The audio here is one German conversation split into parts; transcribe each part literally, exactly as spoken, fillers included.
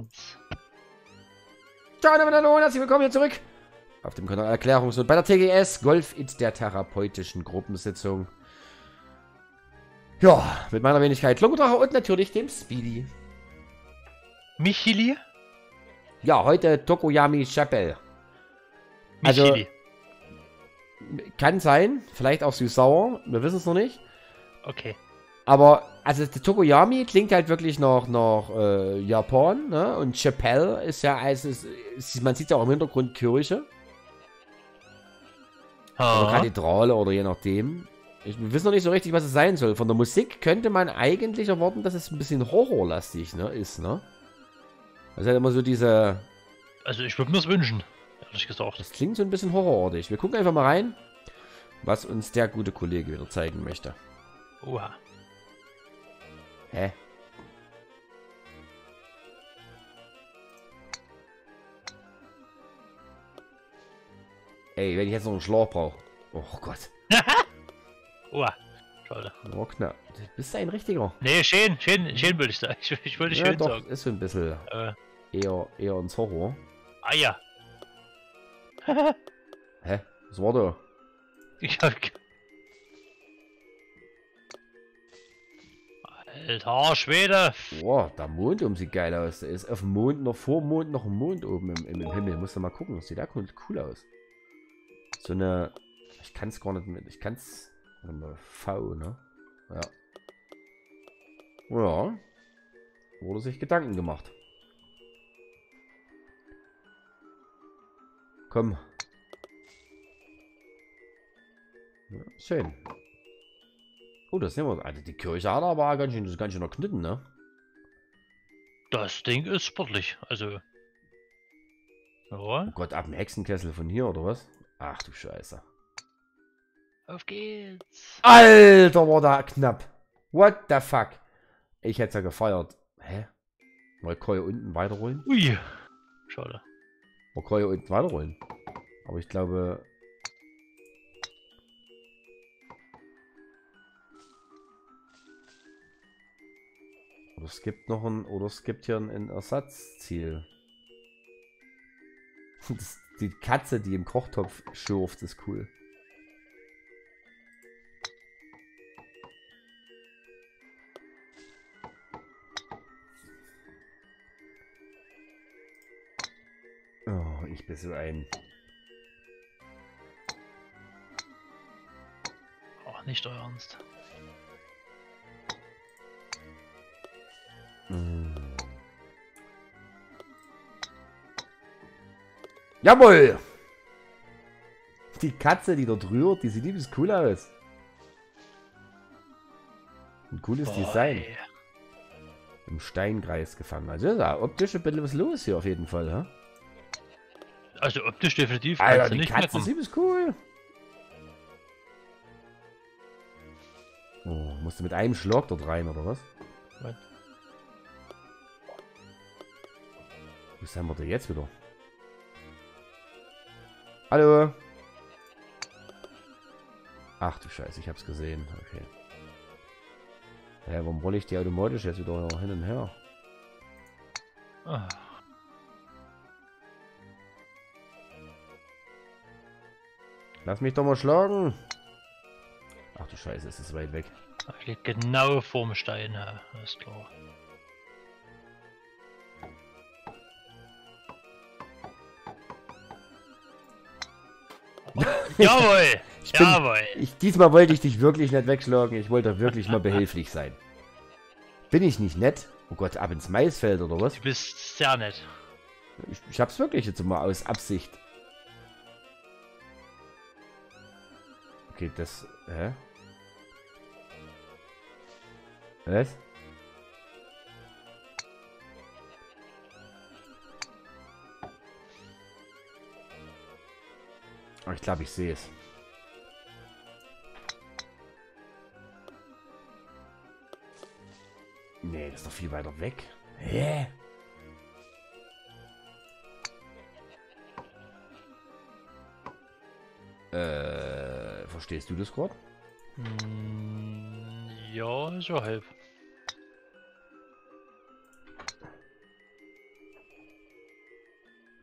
eins. Ciao, hallo, herzlich willkommen hier zurück auf dem Kanal Erklärungs- und bei der T G S Golf in der therapeutischen Gruppensitzung. Ja, mit meiner Wenigkeit Lungendrache und natürlich dem Speedy. Michili? Ja, heute Tokoyami Chapel. Also, Michili. kann sein, vielleicht auch süß-sauer, wir wissen es noch nicht. Okay. Aber, also, der Tokoyami klingt halt wirklich nach, nach äh, Japan, ne? Und Chapel ist ja, also, es, es, man sieht ja auch im Hintergrund Kirche. Oder Ah. Kathedrale oder je nachdem. Ich weiß noch nicht so richtig, was es sein soll. Von der Musik könnte man eigentlich erwarten, dass es ein bisschen horrorlastig, ne, ist, ne? Das ist halt immer so diese... Also ich würde mir es wünschen, ehrlich gesagt. Das klingt so ein bisschen horrorartig. Wir gucken einfach mal rein, was uns der gute Kollege wieder zeigen möchte. Oha. Hä? Ey, wenn ich jetzt noch einen Schlauch brauche. Oh Gott. Oha. Schade. Oh, knapp. Bist du ein richtiger? Nee, schön, schön, schön würde ich sagen. Ich, ich wollte Ja, schön doch, sagen. ist so ein bisschen Äh, eher, eher ins Horror. ah ja. Hä? Was war da? Ich hab... Alter Schwede. Boah, der Mond oben sieht geil aus. Da ist auf dem Mond, noch vor dem Mond, noch ein Mond oben im, im, im Himmel. Musst du mal gucken. Das sieht da cool aus. So eine... Ich kann es gar nicht mit... Ich kann es... V, ne? Ja. Ja. Wurde sich Gedanken gemacht. Komm. Ja, schön. Oh, das sehen wir. Also die Kirche hat aber ganz schön, das ist ganz schön erknitten, ne? Das Ding ist sportlich. Also. Ja. Oh Gott, ab dem Hexenkessel von hier, oder was? Ach du Scheiße. Auf geht's. Alter, war da knapp. What the fuck? Ich hätte es ja gefeiert. Hä? Mal kann hier unten weiterrollen? Ui. Schade. Man kann hier unten weiterrollen. Aber ich glaube... Oder es gibt noch ein... Oder es gibt hier ein, ein Ersatzziel. Das, die Katze, die im Kochtopf schürft, ist cool. Oh, ich bin so ein... Ach, nicht euer Ernst. Mm. Jawohl! Die Katze, die dort rührt, die sieht liebes cool aus. Ein cooles Boah, Design. ey. Im Steinkreis gefangen. Also ist ja optisch ein bisschen was los hier auf jeden Fall, ha? Also optisch definitiv. Alter, kannst du die nicht Katze meckern. ist liebes cool. Oh, musst du mit einem Schlag dort rein, oder was? Was? Wo sind wir denn jetzt wieder? Hallo? Ach du Scheiße, ich hab's gesehen. Okay. Hä, warum rolle ich die automatisch jetzt wieder hin und her? Ah. Lass mich doch mal schlagen. Ach du Scheiße, es ist weit weg. Ich lieg genau vorm Stein, ja, ist klar. Jawohl! Ich bin, Jawohl! ich, diesmal wollte ich dich wirklich nicht wegschlagen. Ich wollte wirklich mal behilflich sein. Bin ich nicht nett? Oh Gott, ab ins Maisfeld oder was? Du bist sehr nett. Ich, ich hab's wirklich jetzt mal aus Absicht. Okay, das... Hä? Was? Oh, ich glaube, ich sehe es. Nee, das ist doch viel weiter weg. Hä? Äh, verstehst du das gerade? Hm, ja, so halb.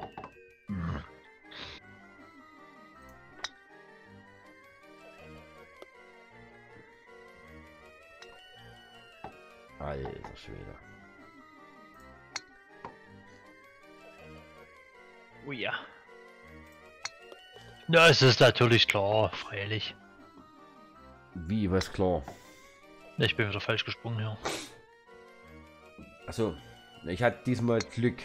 Hm. Alter Schwede. Oh ja. Na, es ist natürlich klar, freilich. Wie, was klar? Ich bin wieder falsch gesprungen hier. Achso, ich hatte diesmal Glück.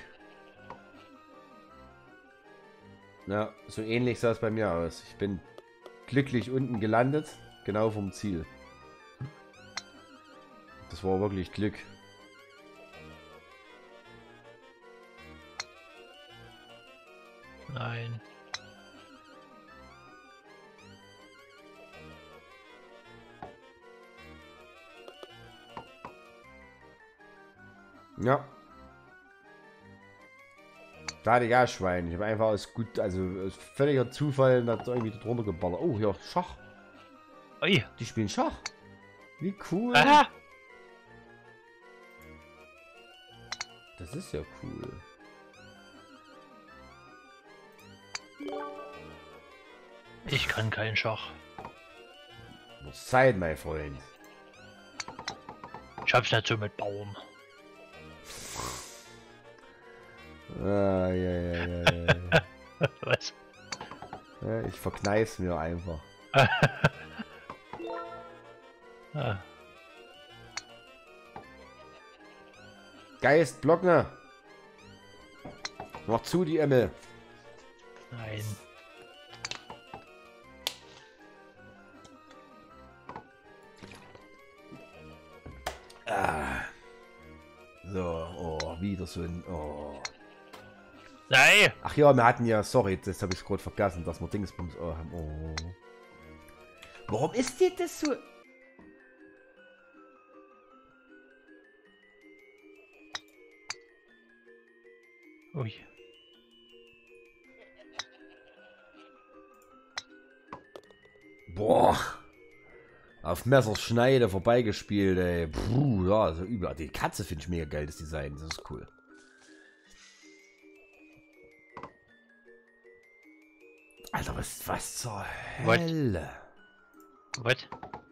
Na, so ähnlich sah es bei mir aus. Ich bin glücklich unten gelandet, genau vom Ziel. Das war wirklich Glück. Nein. Ja. Da hatte ich ja Schwein. Ich habe einfach aus gut, also aus völliger Zufall da irgendwie drunter geballert. Oh, ja, Schach. Ui. Die spielen Schach. Wie cool. Aha. Das ist ja cool. Ich kann keinen Schach. Muss Zeit, mein Freund. Ich hab's nicht so mit Baum. Ah, ja, ja, ja, ja. Was? Ja, ich verkneif's mir einfach. Ah. Geist, Blockner. Mach zu, die Emmel. Nein. Ah. So, oh, wieder so ein... Oh. Nein! Ach ja, wir hatten ja... Sorry, das habe ich gerade vergessen, dass wir Dingsbums... Oh, haben. Oh. Warum ist dir das so... Ui. Boah. Auf Messerschneide vorbeigespielt, ey. Puh, ja, so übel. Die Katze finde ich mega geil, das Design. Das ist cool. Alter, was, was zur Hölle? Was?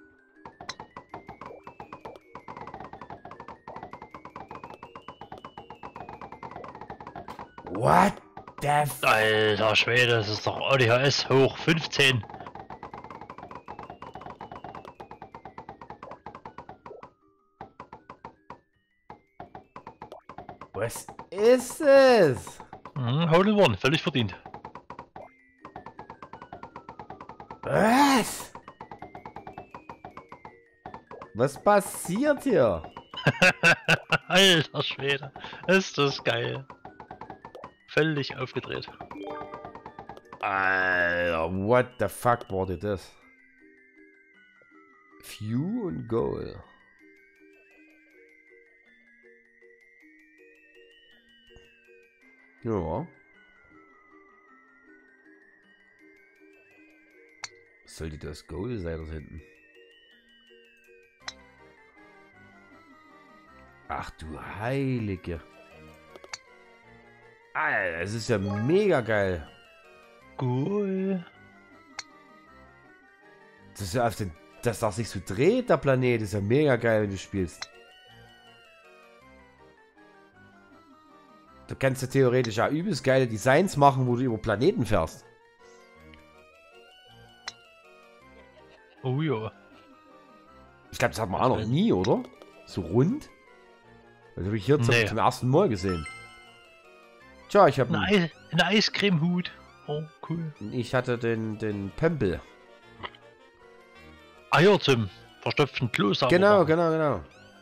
What the f... Alter Schwede, das ist doch A D H S hoch fünfzehn. Was ist es? Mhm, Hole in One, völlig verdient. Was? Was passiert hier? Alter Schwede, ist das geil. Völlig aufgedreht. Alter, what the fuck war denn das? View und Goal. Ja. Sollte das Goal sein, das hinten? Ach du Heilige. Alter, es ist ja mega geil. Cool. Das ist ja auf den, dass das sich so dreht, der Planet, ist ja mega geil, wenn du spielst. Du kannst ja theoretisch ja übelst geile Designs machen, wo du über Planeten fährst. Oh ja. Ich glaube, das hat man auch noch nie, oder? So rund? Das habe ich hier zum, Nee. zum ersten Mal gesehen. Tja, ich habe Ein, Eis, ein Eiscremehut. Oh, cool. ich hatte den, den Pempel. Ah ja, zum verstopften Kloster. Genau, genau, genau.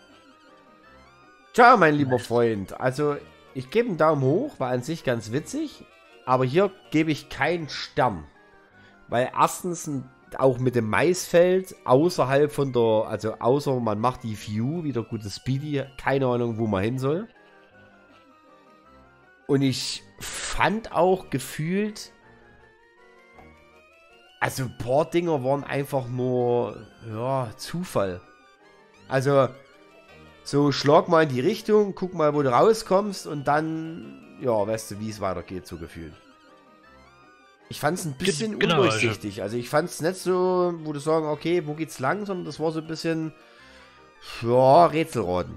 Tja, mein lieber Freund. Also, ich gebe einen Daumen hoch, war an sich ganz witzig. Aber hier gebe ich keinen Stern. Weil erstens auch mit dem Maisfeld außerhalb von der, also außer man macht die View, wieder gutes Speedy, keine Ahnung, wo man hin soll. Und ich fand auch gefühlt, also ein paar Dinger waren einfach nur, ja, Zufall. Also, So, schlag mal in die Richtung, guck mal, wo du rauskommst und dann, ja, weißt du, wie es weitergeht, so gefühlt. Ich fand es ein bisschen Genau, also, undurchsichtig. Also ich fand es nicht so, wo du sagen, okay, wo geht's lang, sondern das war so ein bisschen, ja, Rätselraten.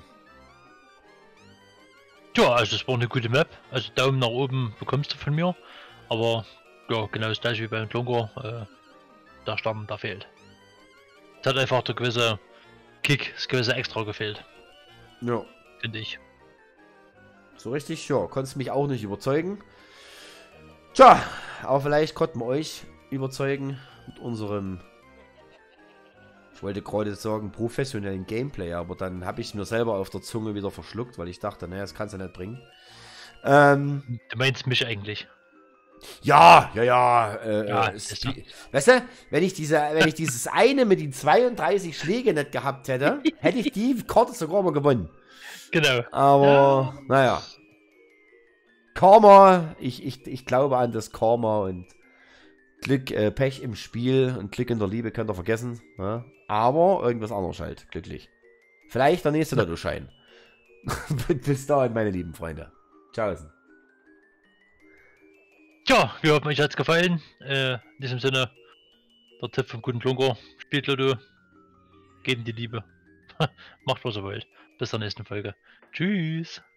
ja, also es war eine gute Map. Also Daumen nach oben bekommst du von mir. Aber ja, genau das gleiche wie beim Klunker. Äh, der Stern, der fehlt. Es hat einfach der gewisse Kick, das gewisse Extra gefehlt, Ja. finde ich. So richtig, ja, konntest mich auch nicht überzeugen. Tja, aber vielleicht konnten wir euch überzeugen mit unserem, ich wollte gerade sagen, professionellen Gameplay, aber dann habe ich es mir selber auf der Zunge wieder verschluckt, weil ich dachte, naja, das kannst du nicht bringen. Ähm, Du meinst mich eigentlich. ja, ja, ja, äh, Ja, äh, ist ja. weißt du, wenn ich, diese, wenn ich dieses eine mit den zweiunddreißig Schläge nicht gehabt hätte, hätte ich die Karte sogar mal gewonnen. Genau. Aber, Ja. naja. Karma, ich, ich, ich glaube an das Karma und Glück, äh, Pech im Spiel und Glück in der Liebe könnt ihr vergessen. Ja? Aber irgendwas anderes halt, glücklich. Vielleicht der nächste Lottoschein. Bis dahin, meine lieben Freunde. Ciao. Tja, wir hoffen, euch hat's gefallen. Äh, in diesem Sinne, der Tipp vom guten Klunker. Spielt Lotto. Geht in die Liebe. Macht was ihr wollt. Bis zur nächsten Folge. Tschüss.